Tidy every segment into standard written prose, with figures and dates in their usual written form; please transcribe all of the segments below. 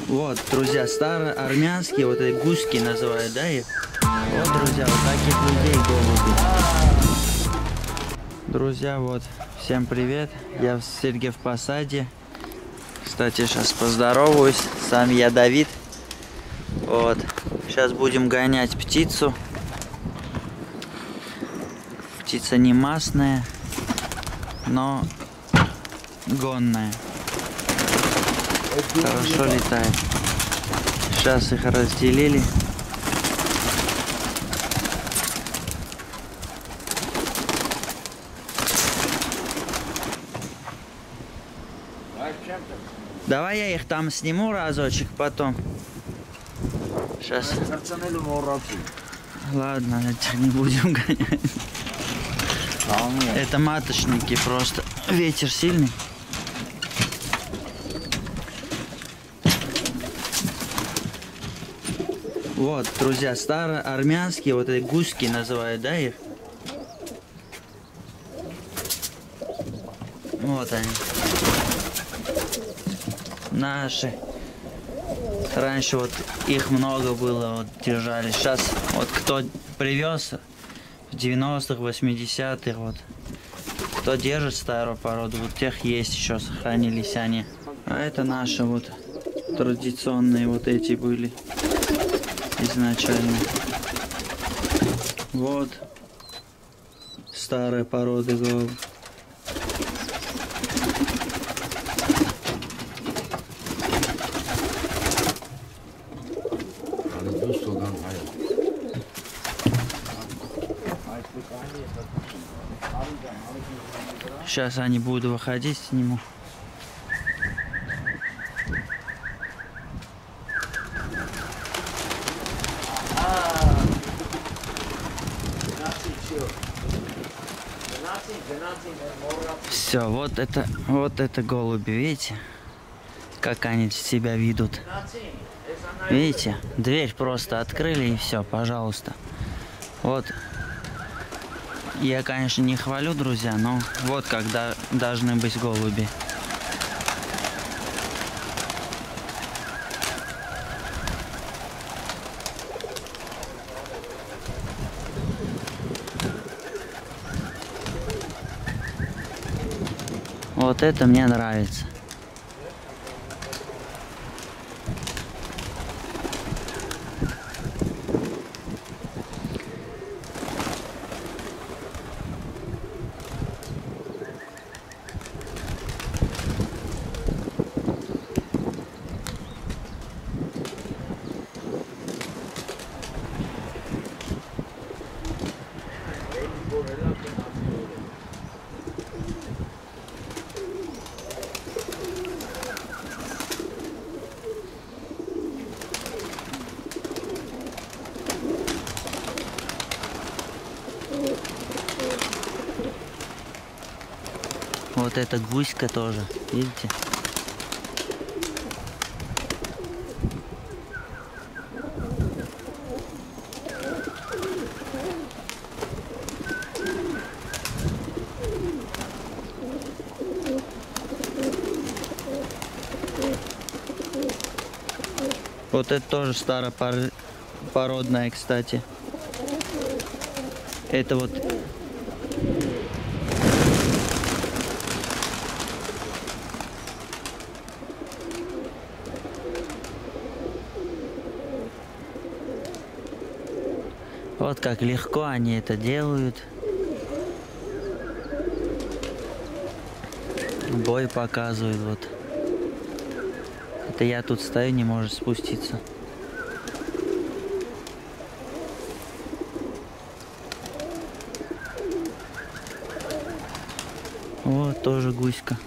Вот, друзья, староармянские, вот эти гуски называют, да, их? Вот, друзья, вот таких людей голуби. Друзья, вот, всем привет. Я в Сергиев Посаде. Кстати, сейчас поздороваюсь. Сам я Давид. Вот, сейчас будем гонять птицу. Птица не масная, но гонная. Хорошо летает. Сейчас их разделили. Давай я их там сниму разочек потом. Сейчас. Ладно, это не будем гонять. Это маточники просто. Ветер сильный. Вот, друзья, староармянские, вот эти гуски называют, да, их? Вот они. Наши. Раньше вот их много было, вот держали. Сейчас вот кто привез в 90-х, 80-х, вот. Кто держит старую породу, вот тех есть еще, сохранились они. А это наши вот традиционные вот эти были изначально. Вот старые породы голубь. Сейчас они будут выходить, сниму. Все, вот это голуби, видите, как они себя ведут. Видите, дверь просто открыли и все, пожалуйста. Вот. Я, конечно, не хвалю, друзья, но вот как должны быть голуби. Вот это мне нравится. Вот эта гуська тоже, видите? Вот это тоже старопородная, кстати. Это вот вот как легко они это делают. Бой показывают, вот. Это я тут стою, не может спуститься. Вот тоже гуська.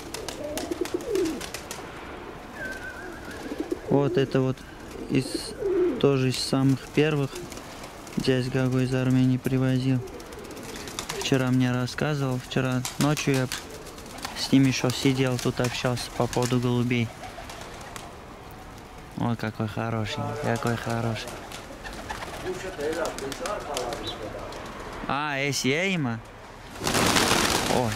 Вот это вот тоже из самых первых. Дядь Гагой из Армении привозил. Вчера мне рассказывал. Вчера ночью я с ним еще сидел, тут общался по поводу голубей. Ой, какой хороший, какой хороший. А, Эсьейма? Ой.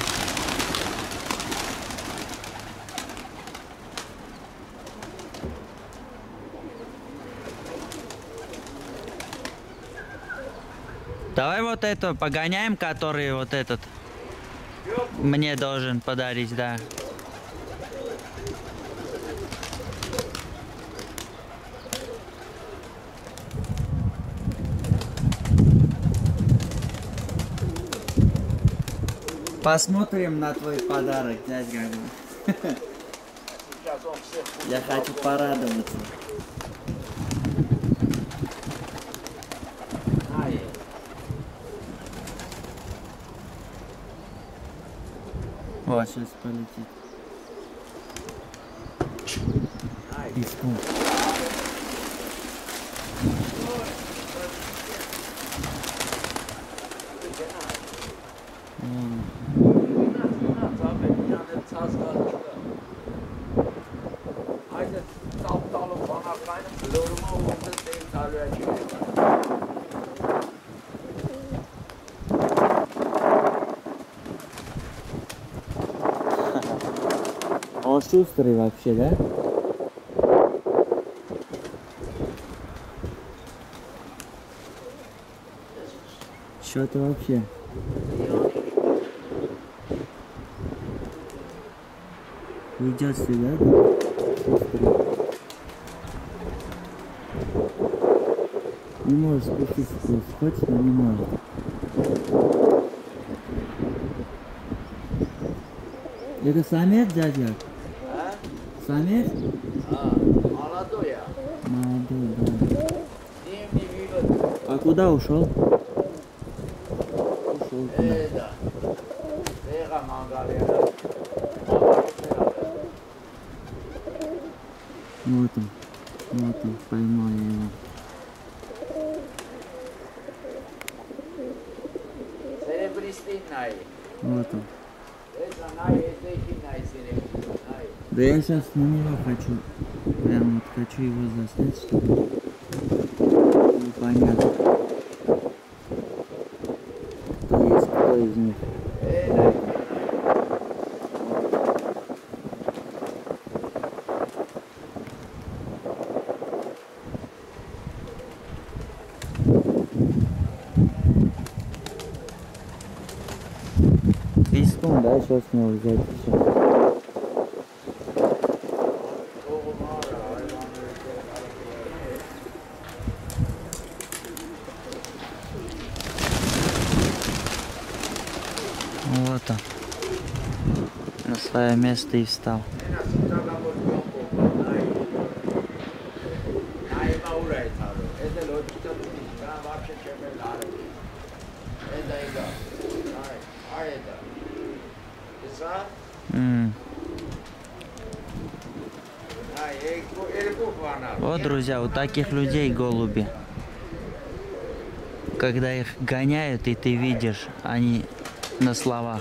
Давай вот это погоняем, который вот этот мне должен подарить, да. Посмотрим на твой подарок, дядь Гаган. Я хочу порадоваться. О, сейчас полетит. Писком. Он шустрый вообще, да? Что ты вообще? Идет сюда, да? Шустрый. Не может спуститься просто. Хочет, но не может. Это самец, дядя? А? Самец? Молодой я. Молодой, да. Не видно. А куда ушел? Ушел куда? Да. Вот он, поймал я его. Вот он. Да я сейчас на него хочу, прям вот хочу его заснять, чтобы понятно, кто есть, кто из них. Писком, да, сейчас него взять еще. Вот он, на свое место и встал. Вот, друзья, у таких людей голуби. Когда их гоняют, и ты видишь, они на словах.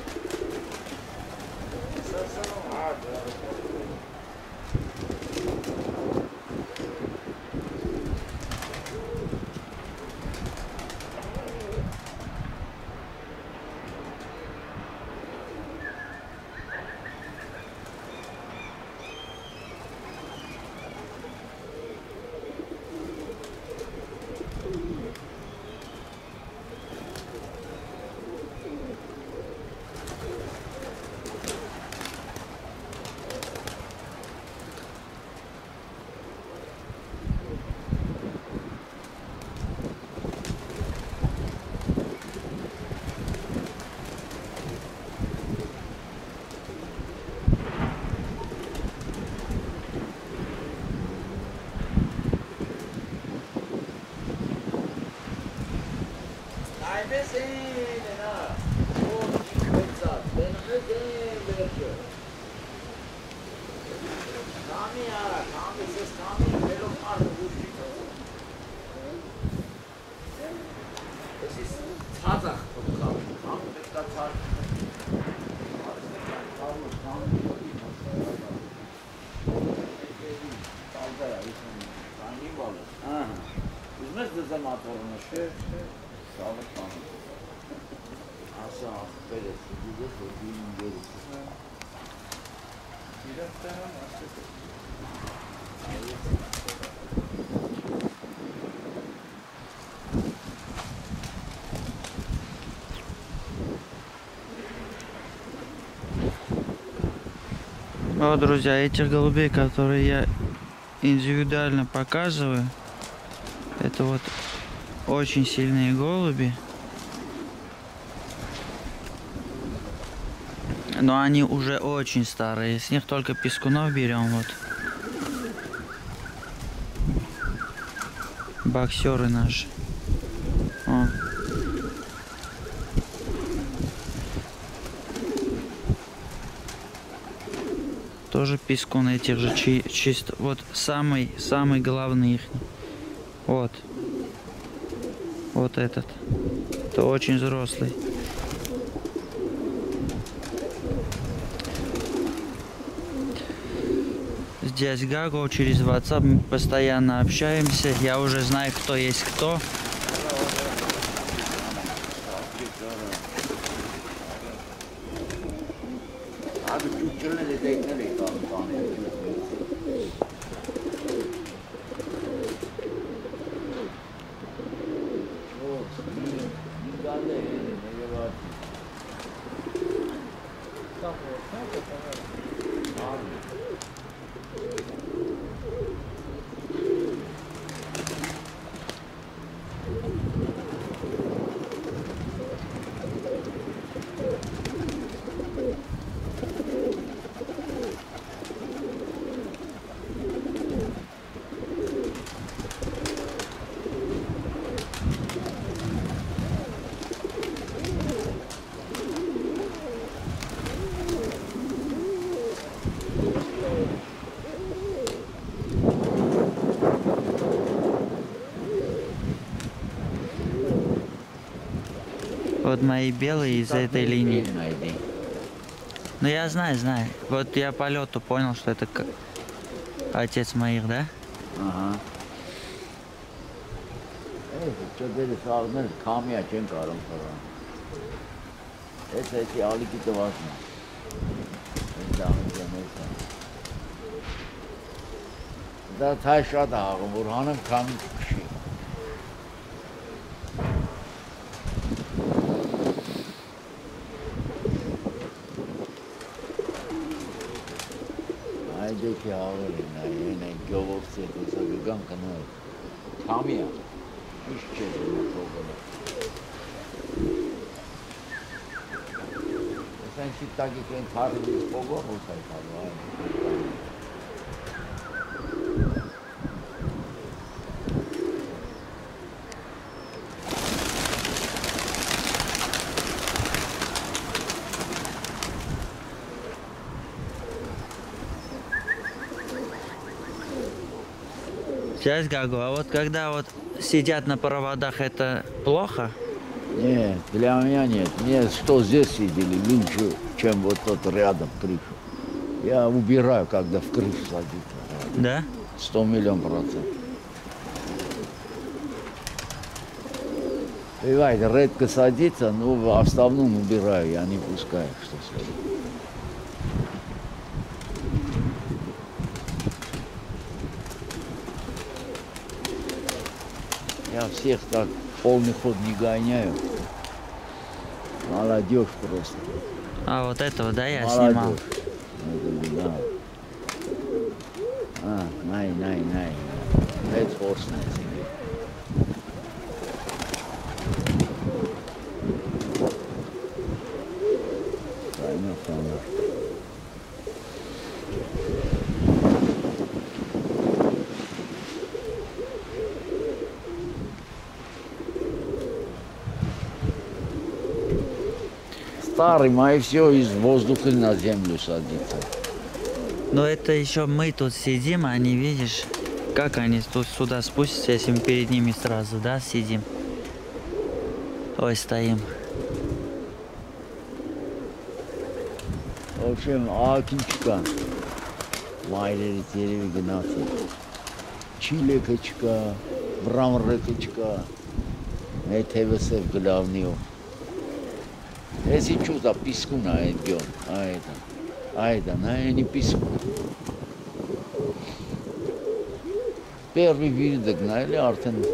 Thank you. Вот, друзья, этих голубей, которые я индивидуально показываю, это вот очень сильные голуби. Но они уже очень старые. С них только пискунов берем. Вот. Боксеры наши. О. Тоже пискун этих же чисто. Вот самый главный их. Вот. Вот этот. Это очень взрослый. Здесь Гаго, через WhatsApp мы постоянно общаемся. Я уже знаю, кто есть кто. Вот мои белые из этой линии. Ну я знаю. Вот я по лету понял, что это отец моих, да? Ага. Что ты сразу камня чем каром пора. Это эти алики-то важно. Это аминка. Да тайша да, Бурханом камень куши. देखिए आवरे ना ये नहीं जोर से तो सभी गम करना खामिया इस चीज़ में तो बोला ऐसा चित्ता की कहीं थार जिस पोगो हो सकता है Сейчас Гаго, а вот когда вот сидят на проводах, это плохо? Нет, для меня нет. Мне что здесь сидели, лучше, чем вот тот рядом крышу. Я убираю, когда в крышу садится. Да? 100 миллионов%. Бывает, редко садится, но в основном убираю, я не пускаю, что следует. Я всех так полный ход не гоняю. Молодежь просто. А вот этого, да, я Молодежь. снимал? Да. А, най. Это форсная себе. Понятно. Старый, мои все из воздуха на землю садится. Но это еще мы тут сидим, а они, видишь, как они тут сюда спустятся, если мы перед ними сразу, да, сидим. Ой, стоим. В общем, Акинчика, Вайleri телевигнации, Чиликочка, Брамрыкочка, ТВС главный. Если что-то пискуна идет, а это, не пискун. Первый вид догнали, артен.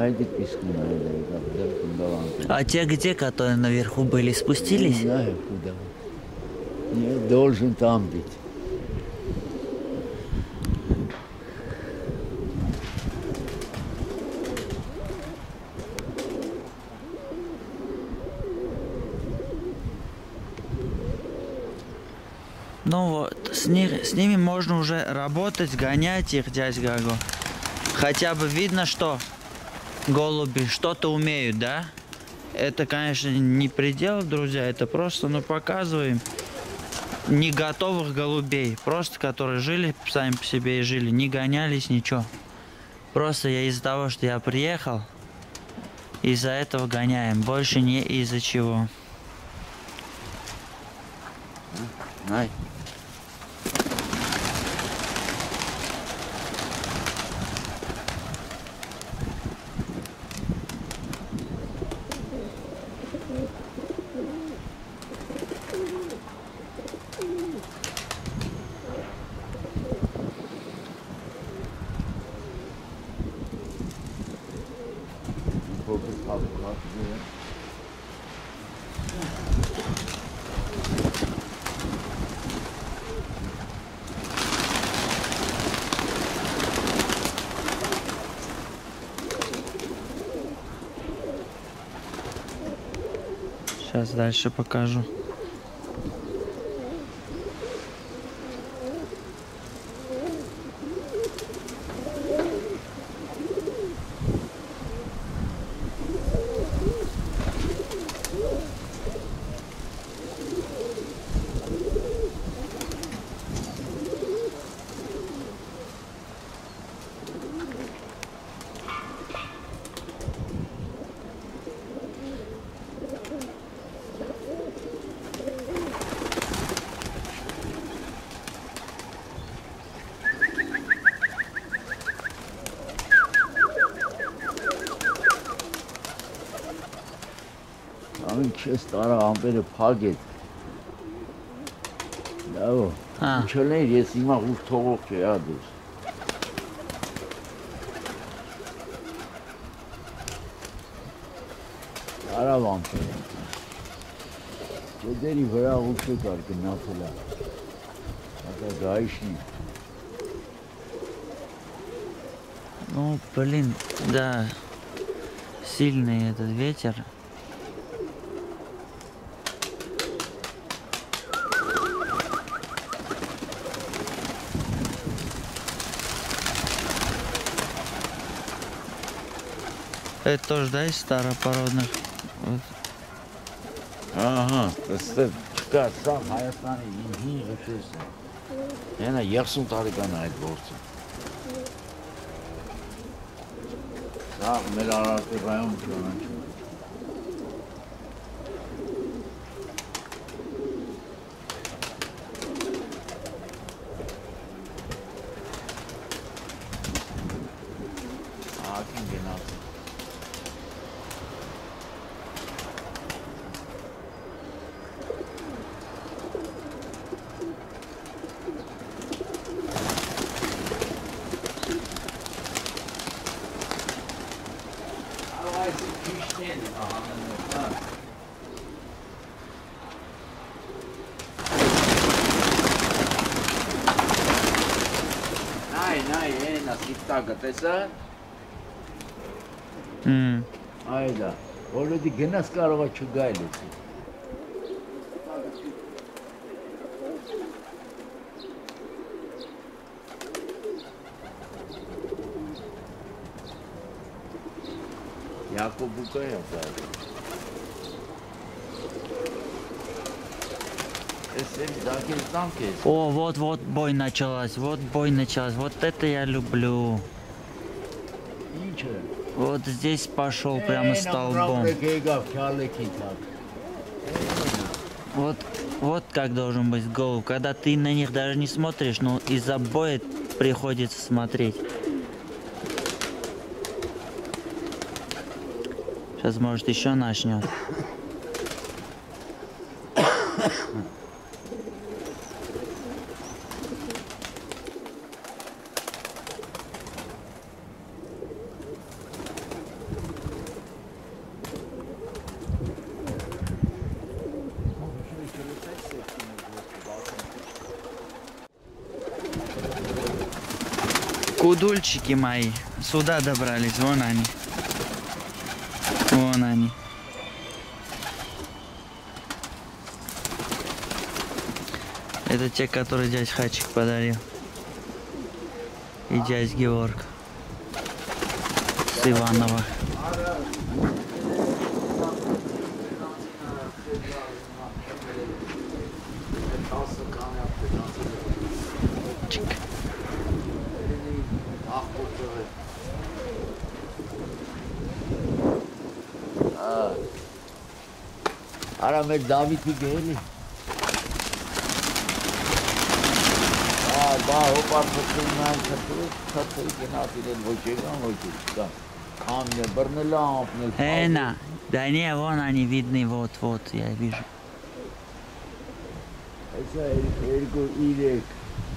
найдет песку, найдет. А те где, которые наверху были, Не спустились? знаю, куда. Нет, должен там быть. Ну вот, с ними можно уже работать, гонять их, дядь Гаго. Хотя бы видно, что голуби что-то умеют, да? Это, конечно, не предел, друзья, это просто, ну, показываем не готовых голубей, просто которые жили сами по себе и жили, не гонялись, ничего. Просто из-за того, что я приехал, из-за этого гоняем, больше не из-за чего. Най. Сейчас дальше покажу. Ամեն չես տարա ամպերը փագեց։ Լավ։ Չլներ ես հիմա ուր թողող չէ, ադուս։ Արավ ամպերը։ Չեդերի վրա ուր չեկար գնացելա։ Ակա գայշնի։ Ну, блин, да, сильный этот ветер. Это тоже, да, из старопородных? Вот. Ահա, ըստեղ չկա սա Հայաստանի ինքնի ղշեսը։ Ենա 30 տարեկան այդ գործը։ Սա մեր Արարատեպայում ճանաչում։ Ահագին գնաց։ Նայ, էնա սիպտակը տեսա։ Այդա, որովհետեւ գնաց կարողա չգայլ էսի։ Якобука я правильно. О, вот бой началась, вот бой началась. Вот это я люблю. Вот здесь пошел прямо столбом. Вот как должен быть голубь. Когда ты на них даже не смотришь, но из-за боя приходится смотреть. Сейчас, может, еще начнет. Худульчики мои сюда добрались, вон они. Вон они. Это те, которые дядь Хачик подарил. И дядь Георг с Иванова. Чик. Արա մեր Դավիթի գերի։ Բա հոպարտություն նայն թթրի գնաց իրեն ոչ եկան, ոչ եկան։ Ամն է բռնել ամպնել։ Эна, да не, вон они видны, вот, я вижу. Այսա երկու իրեք։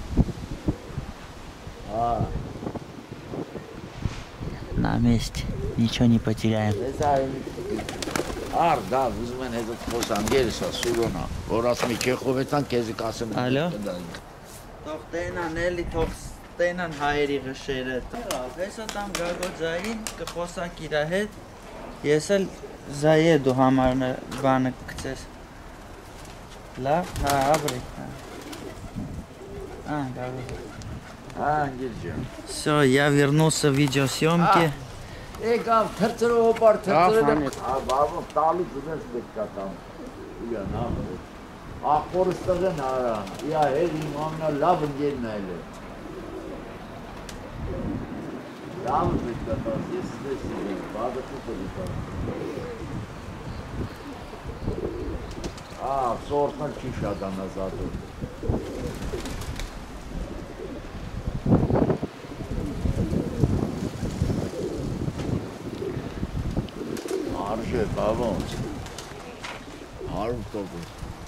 На месте, ничего не потеряем. Да, ուզում են հետո խոսան, գերս Սուրոնա, որ ասում է Չեխովետան քեզի կասեմ։ Ալո։ Թող տենան էլի, թող տենան հայերի ղշերը։ Հեսա տամ գագոձային, կխոսակ իրա հետ, ես էլ զայե դու համարն բանը կծես։ Լավ, հա, ապրի։ Գագոձ։ Անգիրջան։ Все, я вернулся в видеосъемки. Եկավ թրծրով հոպար թրծրել բաբո տալու ձեզ պետք է տամ իան ախորս տղեն արա իա հետ իմ ամենա լավ ընկերն այլ է լավ պետք է տաս ես ստես իրենք բադը կուտը սորտն չի շատ անազատում Արժե, բավոնց, 100%։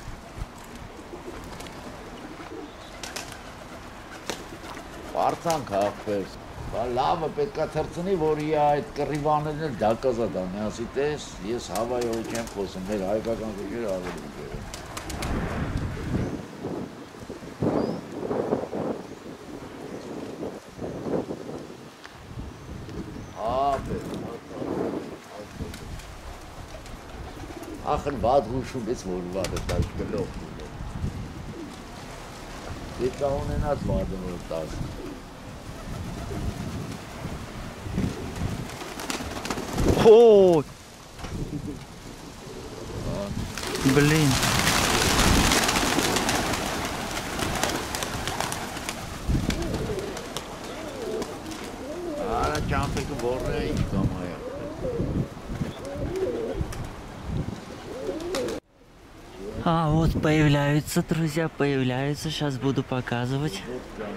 Պարծանք հաղպես, լավը պետք է թրծնի, որ իա այդ կռիվաներն էլ դակազատ անի, ասի տես, ես հավայով չեմ խոսում, մեր հայկական կուջերը ավելի ուջերը։ Ախր վատ հուշում ես, որ վատը տաշ գլող դետա ունենած վատը որ տաշ Ой! Блин. Արա ճամպիկը բորը է ինչ կամ այա Вот появляются, друзья, появляются. Сейчас буду показывать.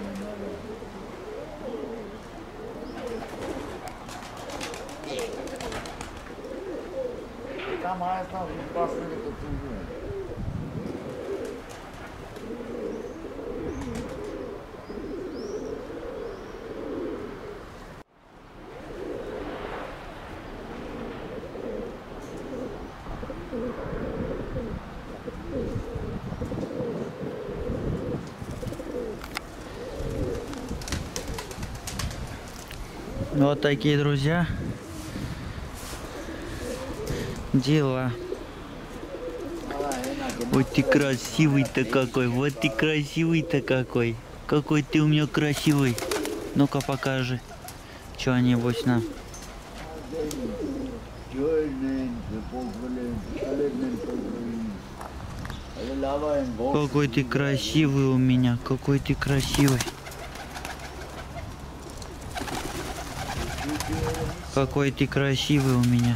Вот такие, друзья, дела. Вот ты красивый-то какой, вот ты красивый-то какой. Какой ты у меня красивый. Ну-ка покажи что-нибудь нам. Какой ты красивый у меня, какой ты красивый. Какой ты красивый у меня.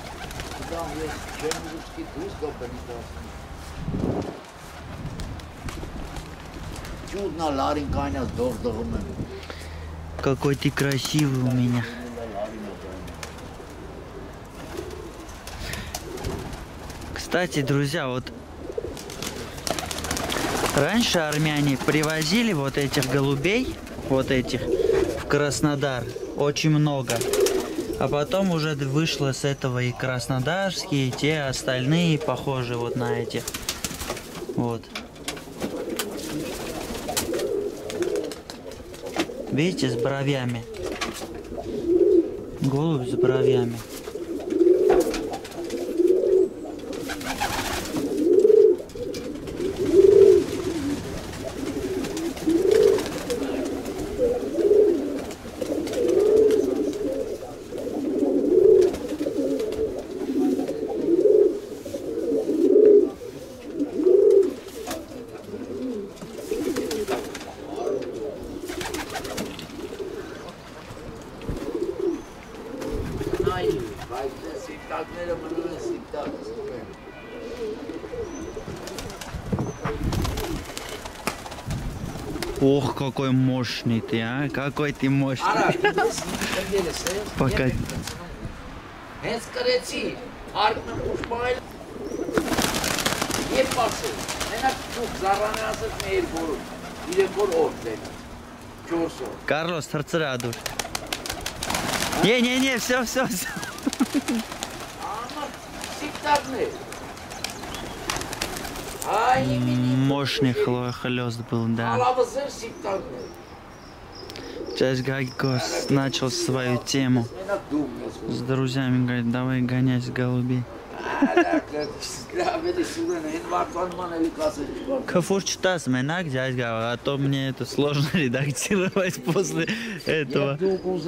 Какой ты красивый у меня. Кстати, друзья, вот раньше армяне привозили вот этих голубей, вот этих, в Краснодар, очень много. А потом уже вышло с этого и краснодарские, и те остальные похожи вот на этих. Вот. Видите, с бровями. Голубь с бровями. Ох, какой мощный ты, а? Какой ты мощный. Пока. Карлос, торцераду. Не, все. Мощный хлест был, да. Сейчас Гайко начал свою тему. С друзьями говорит, давай гонять голубей. Кафурчтас менак дядь Гава, а то мне это сложно редактировать после этого.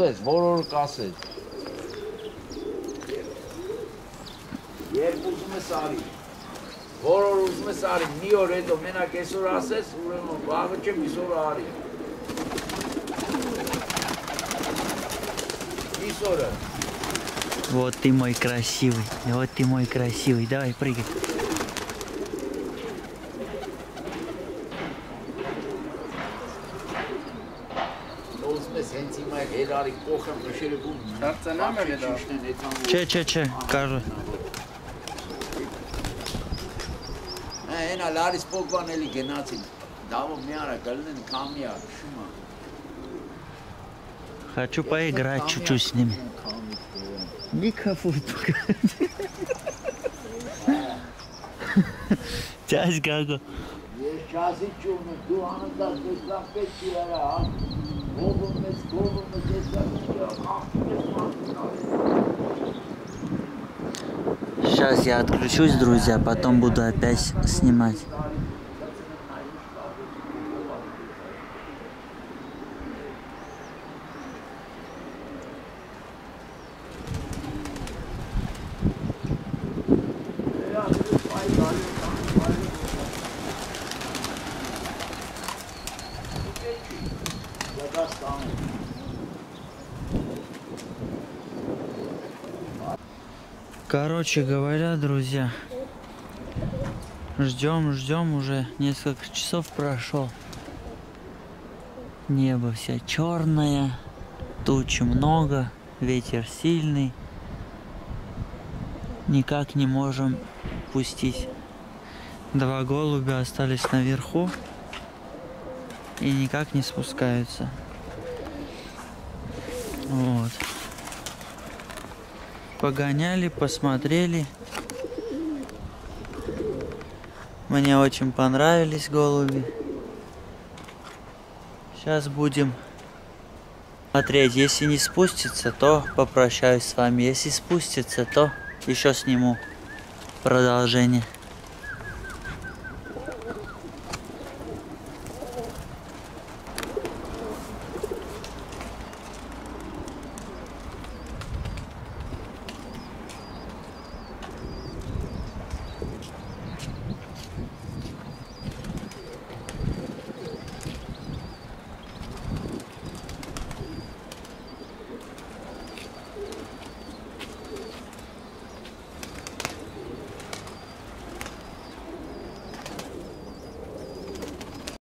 Вот ты мой красивый, давай прыгай. Че, кажу. Хочу поиграть чуть-чуть с ними. Никафу. Дядь Гага. Сейчас я отключусь, друзья, потом буду опять снимать. Короче говоря, друзья, ждем, уже несколько часов прошло. Небо вся черное, тучи много, ветер сильный. Никак не можем пустить. 2 голубя остались наверху и никак не спускаются. Вот. Погоняли, посмотрели. Мне очень понравились голуби. Сейчас будем смотреть. Если не спустится, то попрощаюсь с вами. Если спустится, то еще сниму продолжение.